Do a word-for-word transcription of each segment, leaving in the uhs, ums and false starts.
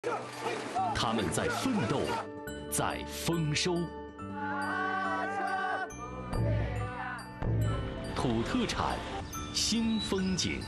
他们在奋斗，在丰收。土特产，新风景。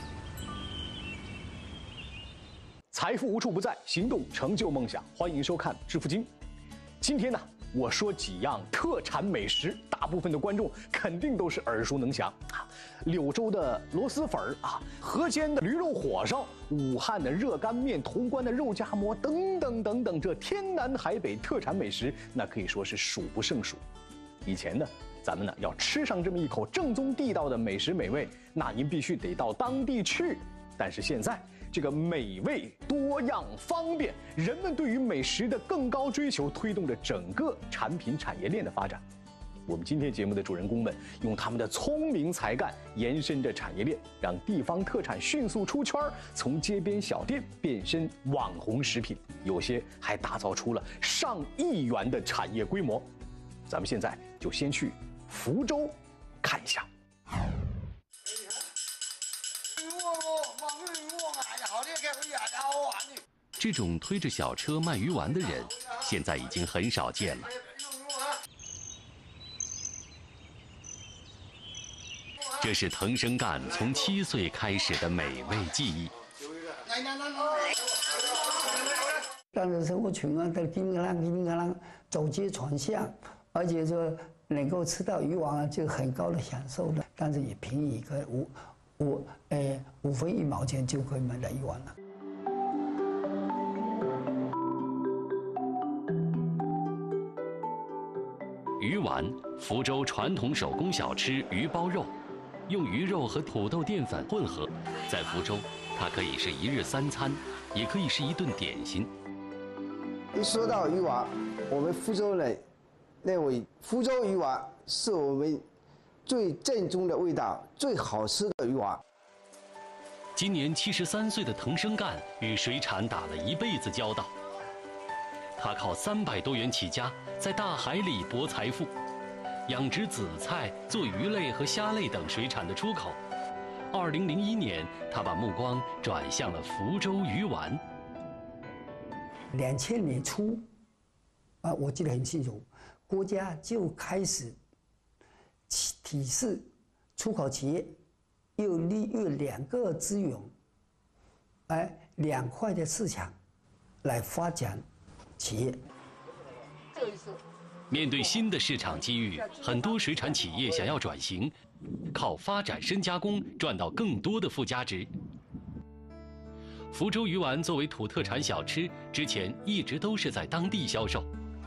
财富无处不在，行动成就梦想。欢迎收看《致富经》。今天呢，我说几样特产美食，大部分的观众肯定都是耳熟能详啊。柳州的螺蛳粉儿啊，河间的驴肉火烧，武汉的热干面，潼关的肉夹馍，等等等等，这天南海北特产美食，那可以说是数不胜数。以前呢，咱们呢要吃上这么一口正宗地道的美食美味，那您必须得到当地去。但是现在，这个美味多样方便，人们对于美食的更高追求，推动着整个产品产业链的发展。我们今天节目的主人公们用他们的聪明才干，延伸着产业链，让地方特产迅速出圈，从街边小店变身网红食品，有些还打造出了上亿元的产业规模。咱们现在就先去福州看一下。 这种推着小车卖鱼丸的人，现在已经很少见了。这是滕生干从七岁开始的美味记忆。 当时生活穷啊，都叮当叮当走街串巷，而且说能够吃到鱼丸啊，就很高的享受了。但是也便宜，个五五呃五分一毛钱就可以买到鱼丸了。 鱼丸，福州传统手工小吃鱼包肉。用鱼肉和土豆淀粉混合，在福州，它可以是一日三餐，也可以是一顿点心。 一说到鱼丸，我们福州人认为福州鱼丸是我们最正宗的味道、最好吃的鱼丸。 今年七十三岁的滕生干与水产打了一辈子交道，他靠三百多元起家，在大海里搏财富。养殖紫菜、做鱼类和虾类等水产的出口。二零零一年，他把目光转向了福州鱼丸。 两千年初，啊，我记得很清楚，国家就开始提示出口企业又利用两个资源，哎，两块的市场来发展企业。这一次。 面对新的市场机遇，很多水产企业想要转型，靠发展深加工赚到更多的附加值。福州鱼丸作为土特产小吃，之前一直都是在当地销售。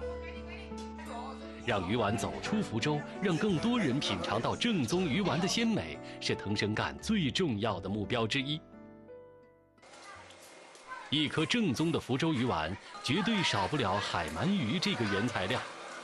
让鱼丸走出福州，让更多人品尝到正宗鱼丸的鲜美，是滕生干最重要的目标之一。一颗正宗的福州鱼丸，绝对少不了海鳗鱼这个原材料。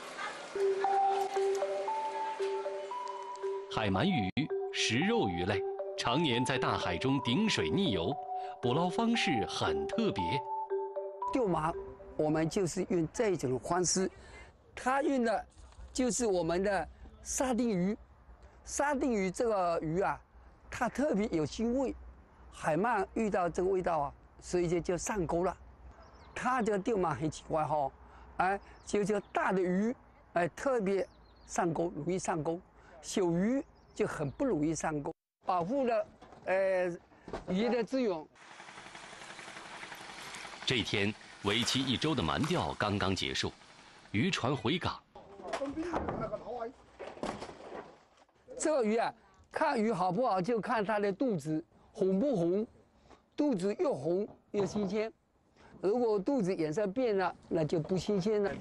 海鳗鱼，食肉鱼类，常年在大海中顶水溺游，捕捞方式很特别。 钓鳗，我们就是用这种方式，它用的就是我们的沙丁鱼。沙丁鱼这个鱼啊，它特别有腥味，海鳗遇到这个味道啊，所以就就上钩了。它这个钓鳗很奇怪哈、哦，哎，就就大的鱼，哎，特别上钩，容易上钩。小鱼就很不容易上钩，保护了呃鱼的资源。 这天，为期一周的鳗钓刚刚结束，渔船回港。 这个鱼啊，看鱼好不好就看它的肚子红不红，肚子越红越新鲜，如果肚子颜色变了，那就不新鲜了。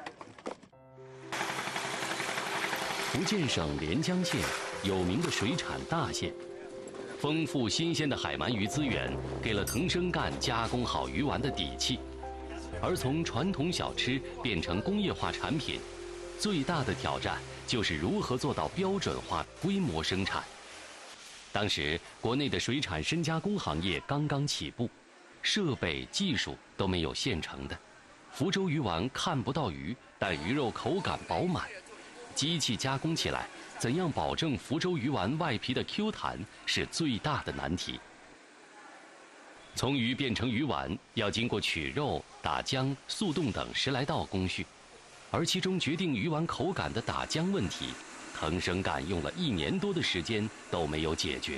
福建省连江县有名的水产大县，丰富新鲜的海鳗鱼资源给了滕生干加工好鱼丸的底气。而从传统小吃变成工业化产品，最大的挑战就是如何做到标准化、规模生产。当时国内的水产深加工行业刚刚起步，设备技术都没有现成的。福州鱼丸看不到鱼，但鱼肉口感饱满。机器加工起来，怎样保证福州鱼丸外皮的 Q 弹是最大的难题。 从鱼变成鱼丸要经过取肉、打浆、速冻等十来道工序，而其中决定鱼丸口感的打浆问题，藤生干用了一年多的时间都没有解决。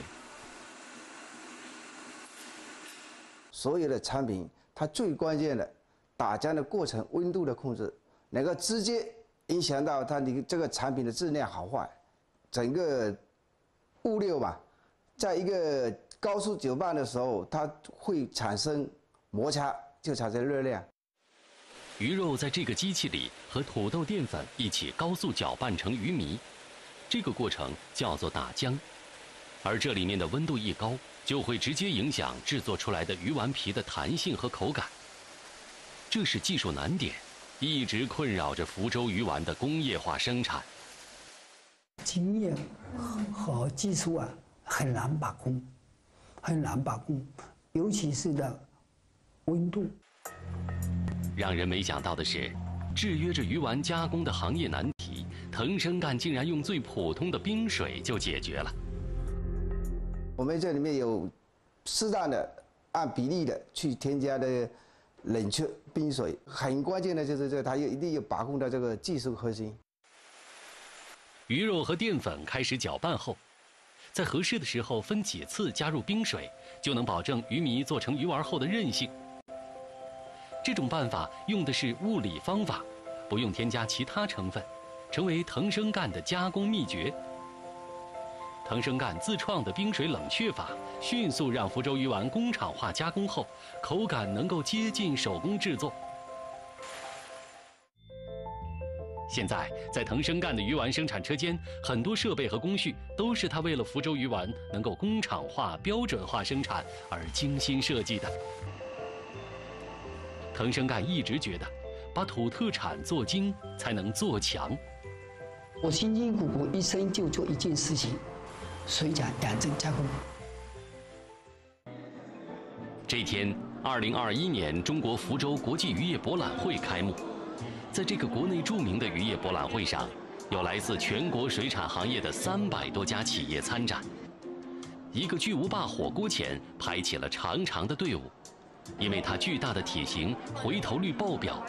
所有的产品，它最关键的打浆的过程温度的控制，能够直接影响到它你这个产品的质量好坏，整个物流嘛，在一个高速搅拌的时候，它会产生摩擦，就产生热量。 鱼肉在这个机器里和土豆淀粉一起高速搅拌成鱼糜，这个过程叫做打浆，而这里面的温度一高，就会直接影响制作出来的鱼丸皮的弹性和口感。这是技术难点，一直困扰着福州鱼丸的工业化生产。 经验和技术啊，很难把控。很难把控，尤其是的温度。 让人没想到的是，制约着鱼丸加工的行业难题，藤生干竟然用最普通的冰水就解决了。 我们这里面有适当的按比例的去添加的冷却冰水，很关键的就是这个，它一定要把控到这个技术核心。 鱼肉和淀粉开始搅拌后，在合适的时候分几次加入冰水，就能保证鱼糜做成鱼丸后的韧性。这种办法用的是物理方法，不用添加其他成分，成为藤生干的加工秘诀。藤生干自创的冰水冷却法，迅速让福州鱼丸工厂化加工后，口感能够接近手工制作。现在，在藤生干的鱼丸生产车间，很多设备和工序都是他为了福州鱼丸能够工厂化、标准化生产而精心设计的。藤生干一直觉得，把土特产做精才能做强。 我辛辛苦苦一生就做一件事情，水产养殖加工。 这天，二零二一年中国福州国际渔业博览会开幕。在这个国内著名的渔业博览会上，有来自全国水产行业的三百多家企业参展。一个巨无霸火锅前排起了长长的队伍，因为它巨大的体型，回头率爆表。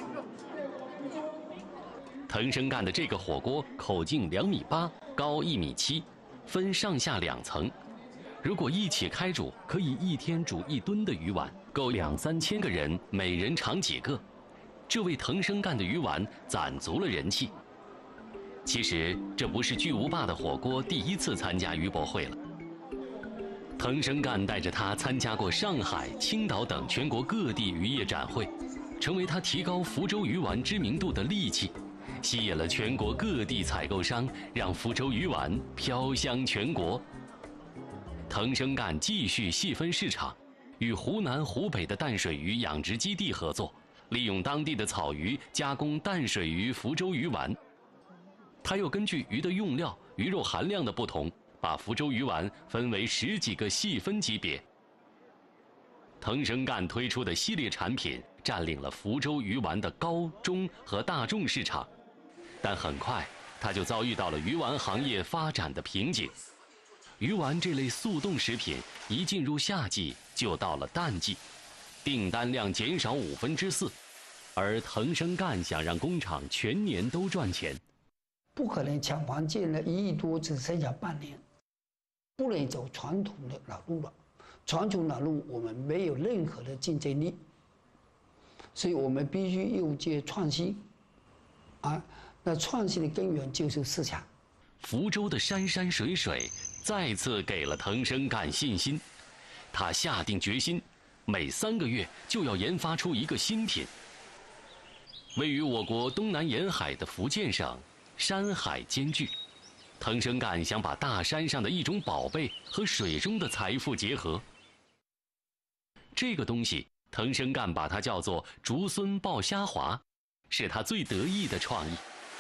藤生干的这个火锅口径两米八，高一米七，分上下两层。如果一起开煮，可以一天煮一吨的鱼丸，够两三千个人，每人尝几个。这为藤生干的鱼丸攒足了人气。其实这不是巨无霸的火锅第一次参加渔博会了。藤生干带着他参加过上海、青岛等全国各地渔业展会，成为他提高福州鱼丸知名度的利器，吸引了全国各地采购商，让福州鱼丸飘香全国。藤生干继续细分市场，与湖南、湖北的淡水鱼养殖基地合作，利用当地的草鱼加工淡水鱼福州鱼丸。他又根据鱼的用料、鱼肉含量的不同，把福州鱼丸分为十几个细分级别。藤生干推出的系列产品占领了福州鱼丸的高中和大众市场，但很快他就遭遇到了鱼丸行业发展的瓶颈。鱼丸这类速冻食品一进入夏季就到了淡季，订单量减少五分之四，而藤生干想让工厂全年都赚钱， 不可能厂房建了一亿多，只剩下半年，不能走传统的老路了。传统老路我们没有任何的竞争力，所以我们必须用这创新，啊，那创新的根源就是市场。 福州的山山水水再次给了藤生干信心，他下定决心，每三个月就要研发出一个新品。位于我国东南沿海的福建省，山海兼具，藤生干想把大山上的一种宝贝和水中的财富结合。这个东西，藤生干把它叫做竹荪爆虾滑，是他最得意的创意。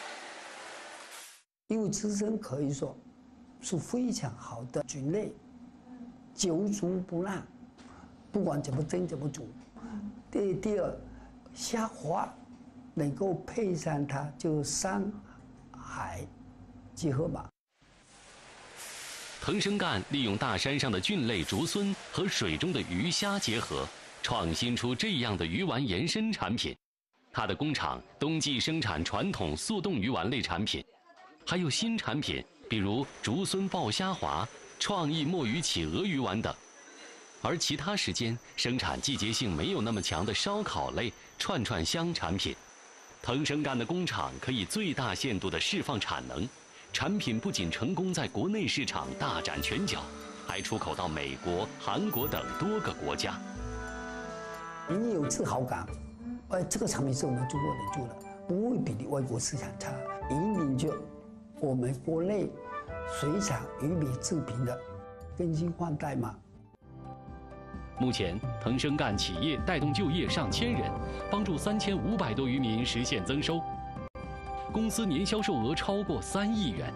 因为自身可以说是非常好的菌类，久煮不烂，不管怎么蒸怎么煮。第第二，虾滑能够配上它，就山海结合吧。 藤生干利用大山上的菌类竹荪和水中的鱼虾结合，创新出这样的鱼丸延伸产品。他的工厂冬季生产传统速冻鱼丸类产品，还有新产品，比如竹荪爆虾滑、创意墨鱼企鹅鱼丸等。而其他时间生产季节性没有那么强的烧烤类、串串香产品。藤生干的工厂可以最大限度地释放产能，产品不仅成功在国内市场大展拳脚，还出口到美国、韩国等多个国家。 人家有自豪感，哎，这个产品是我们中国人做的，不会比外国市场差，引领着我们国内水产鱼米制品的更新换代嘛。 目前，藤生干企业带动就业上千人，帮助三千五百多渔民实现增收。公司年销售额超过三亿元。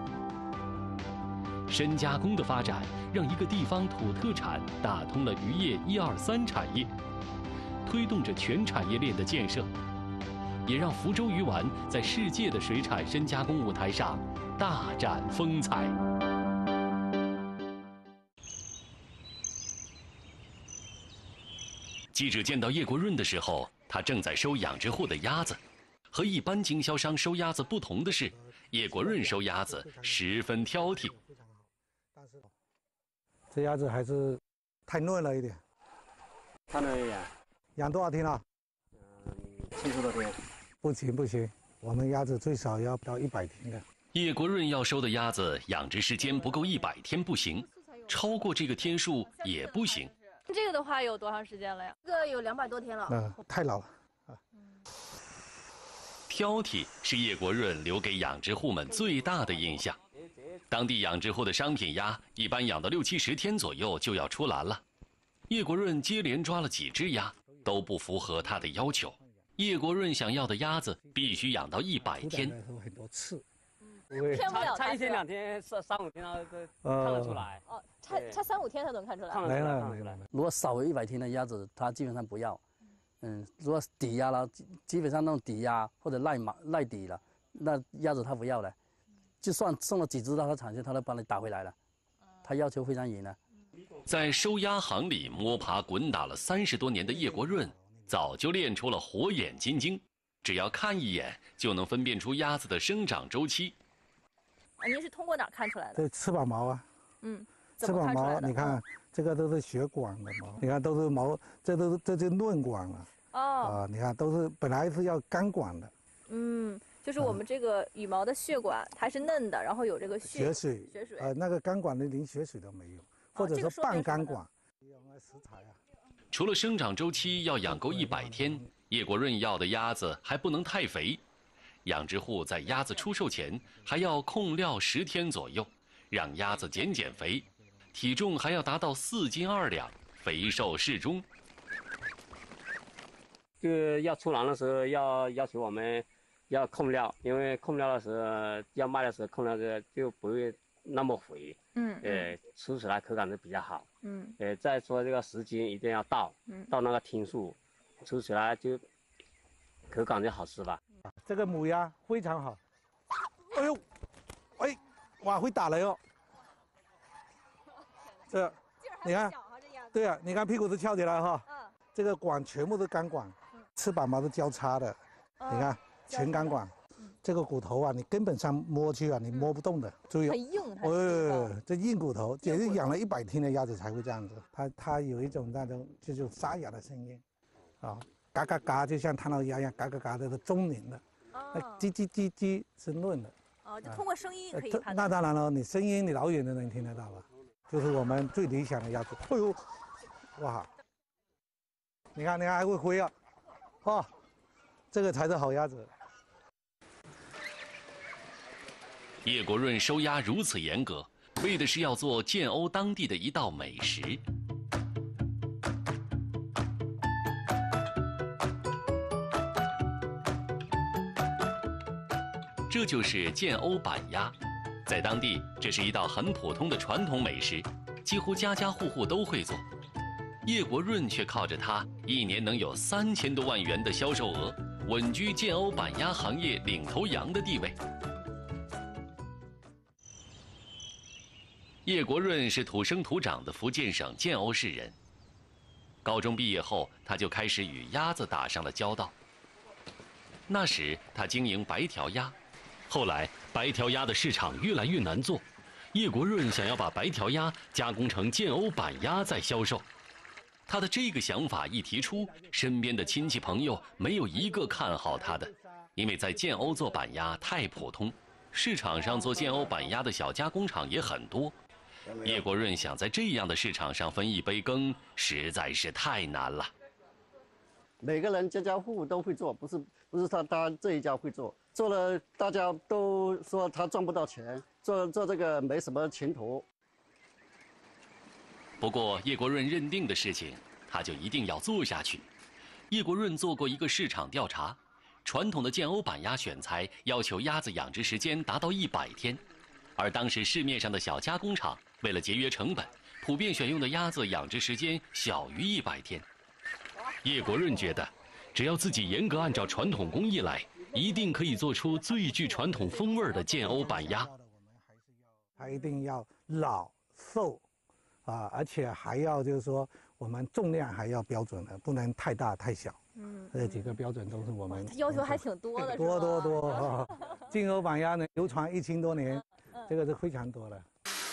深加工的发展，让一个地方土特产打通了渔业一二三产业，推动着全产业链的建设，也让福州鱼丸在世界的水产深加工舞台上大展风采。记者见到叶国润的时候，他正在收养殖户的鸭子。和一般经销商收鸭子不同的是，叶国润收鸭子十分挑剔。 但是这鸭子还是太嫩了一点。 太嫩一点。 养多少天了？ 嗯，七十多天。 不行不行，我们鸭子最少要到一百天的。 叶国润要收的鸭子养殖时间不够一百天不行，超过这个天数也不行。 这个的话有多长时间了呀？这个有两百多天了。 嗯，太老了。啊。 挑剔是叶国润留给养殖户们最大的印象。当地养殖户的商品鸭一般养到六七十天左右就要出栏了。叶国润接连抓了几只鸭，都不符合他的要求。叶国润想要的鸭子必须养到一百天。 很多刺。 骗不了他。 差一天两天、三三五天，他都看得出来。 哦，差差三五天他能看出来。 来了来了。 如果少于一百天的鸭子，他基本上不要。嗯，如果底鸭了，基本上那种底鸭或者赖马赖底了，那鸭子他不要了。就算送了几只到他产线，他都帮你打回来了。他要求非常严了。 在收鸭行里摸爬滚打了三十多年的叶国润，早就练出了火眼金睛，只要看一眼就能分辨出鸭子的生长周期。 您是通过哪儿看出来的？ 这翅膀毛啊。 嗯， 翅膀毛，你看这个都是血管的毛，你看都是毛，这都是这就嫩管了。 哦。 啊，你看都是本来是要干管的。 嗯，就是我们这个羽毛的血管还是嫩的，然后有这个血血水。 血水。 呃，那个干管的连血水都没有，或者是半干管。食材啊。 除了生长周期要养够一百天，叶国润要的鸭子还不能太肥。养殖户在鸭子出售前还要控料十天左右，让鸭子减减肥，体重还要达到四斤二两，肥瘦适中。 就要出栏的时候要要求我们要控料，因为控料的时候要卖的时候控料的就不会那么肥。嗯。呃，吃起来口感是比较好。嗯。呃，再说这个时间一定要到，嗯、到那个天数，吃起来就口感就好吃吧。 这个母鸭非常好。哎呦，哎，哇，会打雷哦。这，你看，对啊，你看屁股都翘起来哈。嗯。这个管全部都干管，翅膀毛都交叉的，你看全干管。这个骨头啊，你根本上摸去啊，你摸不动的。注意。 很硬。 哦，这硬骨头，也是养了一百天的鸭子才会这样子。它它有一种那种就是沙哑的声音，啊。嘎嘎嘎，就像唐老鸭一样，嘎嘎嘎的是中年的，那叽叽叽叽是嫩的。 哦，就通过声音可以判断。 那当然了，你声音你老远都能听得到了，就是我们最理想的鸭子。哎呦，哇！你看，你看还会飞啊，哦，这个才是好鸭子。 叶国润收鸭如此严格，为的是要做建瓯当地的一道美食。这就是建瓯板鸭，在当地这是一道很普通的传统美食，几乎家家户户都会做。叶国润却靠着它，一年能有三千多万元的销售额，稳居建瓯板鸭行业领头羊的地位。 叶国润是土生土长的福建省建瓯市人。高中毕业后，他就开始与鸭子打上了交道。那时他经营白条鸭，后来白条鸭的市场越来越难做，叶国润想要把白条鸭加工成建瓯板鸭再销售。他的这个想法一提出，身边的亲戚朋友没有一个看好他的，因为在建瓯做板鸭太普通，市场上做建瓯板鸭的小加工厂也很多。叶国润想在这样的市场上分一杯羹，实在是太难了。 每个人家家户户都会做，不是不是他他这一家会做，做了大家都说他赚不到钱，做做这个没什么前途。 不过叶国润认定的事情，他就一定要做下去。叶国润做过一个市场调查，传统的建瓯板鸭选材要求鸭子养殖时间达到一百天，而当时市面上的小加工厂为了节约成本，普遍选用的鸭子养殖时间小于一百天。叶国润觉得，只要自己严格按照传统工艺来，一定可以做出最具传统风味的建瓯板鸭。 它一定要老瘦，啊，而且还要就是说，我们重量还要标准的，不能太大太小。嗯，这几个标准都是我们要求还挺多的， 多多多啊！建瓯板鸭呢，流传一千多年，这个是非常多的。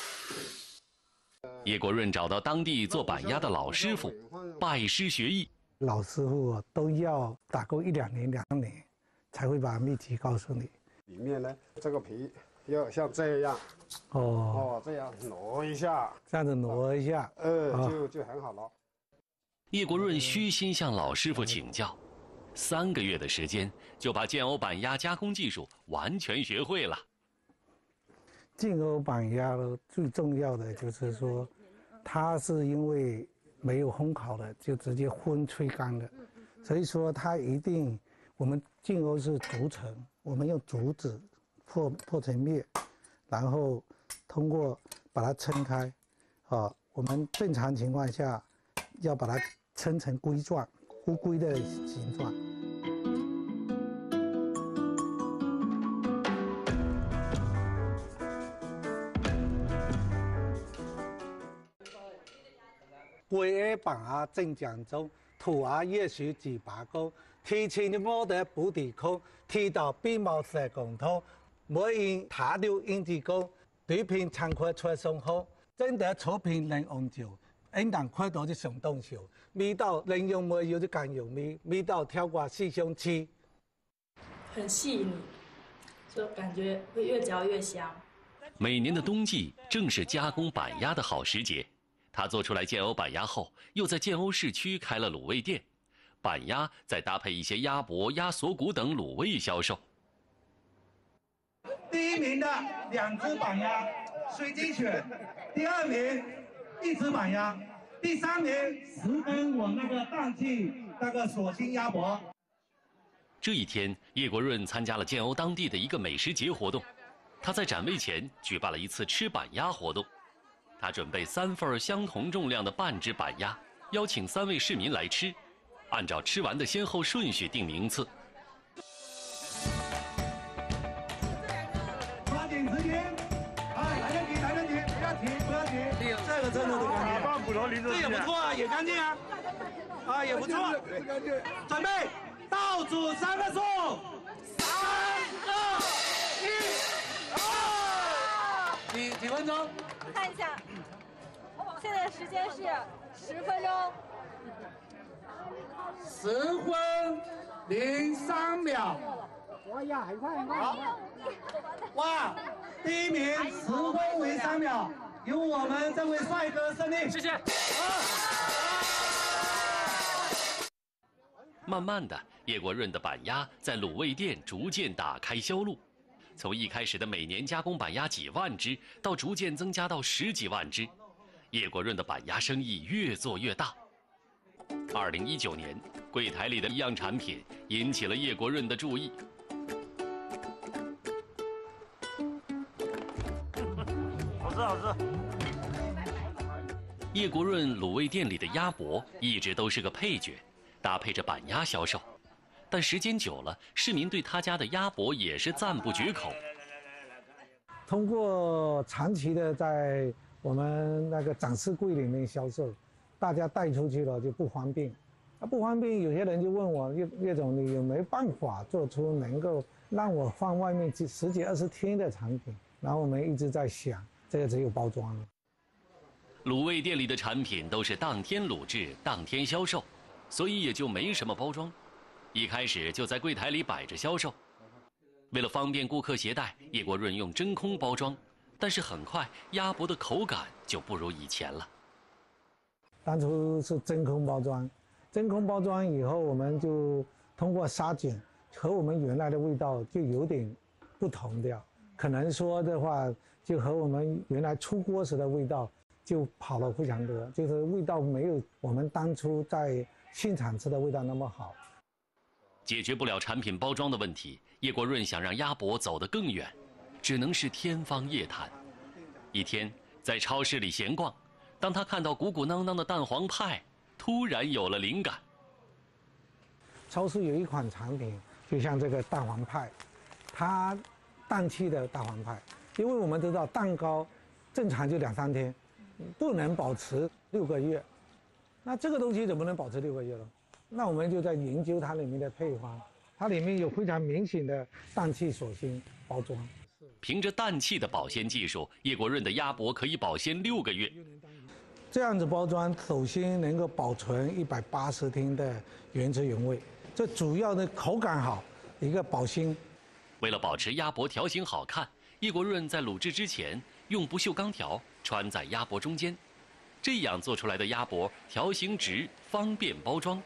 叶国润找到当地做板鸭的老师傅，拜师学艺。 老师傅都要打够一两年、两年，才会把秘籍告诉你。 里面呢，这个皮要像这样， 哦哦，这样挪一下， 这样子挪一下， 呃，就就很好了。 叶国润虚心向老师傅请教，三个月的时间就把建瓯板鸭加工技术完全学会了。 建瓯板鸭呢，最重要的就是说，它是因为没有烘烤的，就直接风吹干的，所以说它一定，我们建瓯是竹层，我们用竹子破破成面，然后通过把它撑开，啊，我们正常情况下要把它撑成龟状，乌龟的形状。龟儿板鸭正讲中，土鸭越学几把功，提前的摸得不抵空，提到鼻毛色共通，每因他流应之功，对片常快出松后，真得出片能红酒，应当快到就上动手，味道能用没有就càng有味，味道跳过四香气， 很细腻，就感觉会越嚼越香。 每年的冬季正是加工板鸭的好时节。他做出来建瓯板鸭后，又在建瓯市区开了卤味店，板鸭再搭配一些鸭脖、鸭锁骨等卤味销售。 第一名的两只板鸭水晶犬，第二名一只板鸭，第三名十分我那个氮气那个锁心鸭脖。 这一天，叶国润参加了建瓯当地的一个美食节活动，他在展位前举办了一次吃板鸭活动。他准备三份相同重量的半只板鸭，邀请三位市民来吃，按照吃完的先后顺序定名次。 抓紧时间，哎，来得及，来得及，不要停，不要停。这个真的都干净，这也不错啊，也干净啊，啊也不错，准备倒数三个数，三二一，啊！几几分钟？ 看一下，现在时间是十分钟， 十分零三秒。好，哇，第一名十分为三秒，由我们这位帅哥胜利，谢谢。 慢慢的，叶国润的板鸭在卤味店逐渐打开销路。从一开始的每年加工板鸭几万只，到逐渐增加到十几万只，叶国润的板鸭生意越做越大。二零一九年，柜台里的一样产品引起了叶国润的注意。 好吃好吃。 叶国润卤味店里的鸭脖一直都是个配角，搭配着板鸭销售。但时间久了，市民对他家的鸭脖也是赞不绝口。 通过长期的在我们那个展示柜里面销售，大家带出去了就不方便。啊，不方便，有些人就问我叶叶总，你有没有办法做出能够让我放外面几十几二十天的产品？然后我们一直在想，这个只有包装了。 卤味店里的产品都是当天卤制、当天销售，所以也就没什么包装。一开始就在柜台里摆着销售。为了方便顾客携带，叶国润用真空包装，但是很快鸭脖的口感就不如以前了。 当初是真空包装，真空包装以后，我们就通过杀菌，和我们原来的味道就有点不同掉。可能说的话，就和我们原来出锅时的味道就跑了非常多，就是味道没有我们当初在现场吃的味道那么好。 解决不了产品包装的问题，叶国润想让鸭脖走得更远，只能是天方夜谭。一天在超市里闲逛，当他看到鼓鼓囊囊的蛋黄派，突然有了灵感。 超市有一款产品，就像这个蛋黄派，它氮气的蛋黄派，因为我们知道蛋糕正常就两三天，不能保持六个月，那这个东西怎么能保持六个月呢？那我们就在研究它里面的配方，它里面有非常明显的氮气锁芯包装。 凭着氮气的保鲜技术，叶国润的鸭脖可以保鲜六个月。 这样子包装，首先能够保存一百八十天的原汁原味，这主要的口感好，一个保鲜。 为了保持鸭脖条形好看，叶国润在卤制之前用不锈钢条穿在鸭脖中间，这样做出来的鸭脖条形直，方便包装。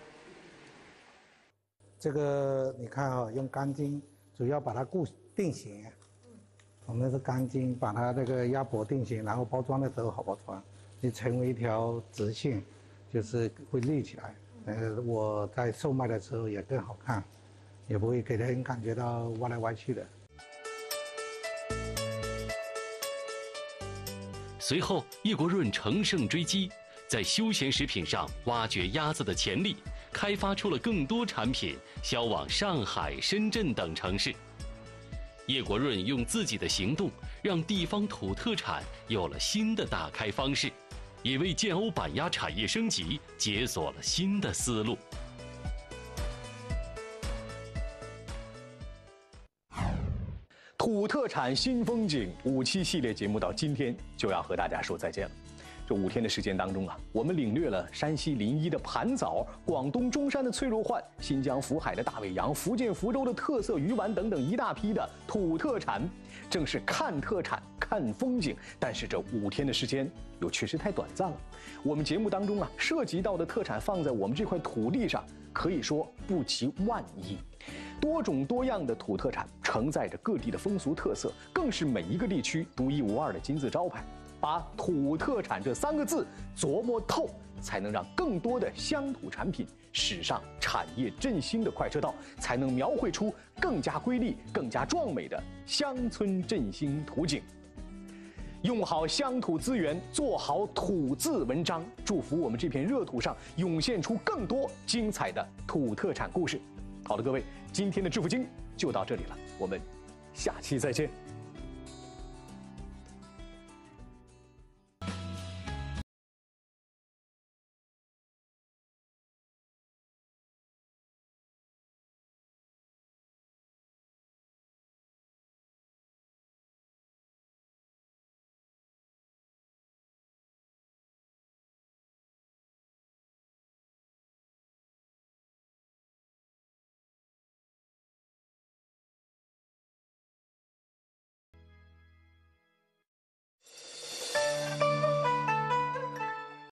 这个你看啊，用钢筋主要把它固定型，我们是钢筋把它这个鸭脖定型，然后包装的时候好包装，你成为一条直线，就是会立起来。呃，我在售卖的时候也更好看，也不会给人感觉到歪来歪去的。 随后，叶国润乘胜追击，在休闲食品上挖掘鸭子的潜力，开发出了更多产品，销往上海、深圳等城市。叶国润用自己的行动，让地方土特产有了新的打开方式，也为建瓯板鸭产业升级解锁了新的思路。 土特产新风景五期系列节目到今天就要和大家说再见了。这五天的时间当中啊，我们领略了山西临沂的盘枣、广东中山的脆肉鹳、新疆福海的大尾羊、福建福州的特色鱼丸等等一大批的土特产，正是看特产、看风景。但是这五天的时间又确实太短暂了。我们节目当中啊，涉及到的特产放在我们这块土地上，可以说不及万亿。多种多样的土特产承载着各地的风俗特色，更是每一个地区独一无二的金字招牌。把土特产这三个字琢磨透，才能让更多的乡土产品驶上产业振兴的快车道，才能描绘出更加瑰丽、更加壮美的乡村振兴图景。用好乡土资源，做好土字文章，祝福我们这片热土上涌现出更多精彩的土特产故事。好了，各位，今天的致富经就到这里了，我们下期再见。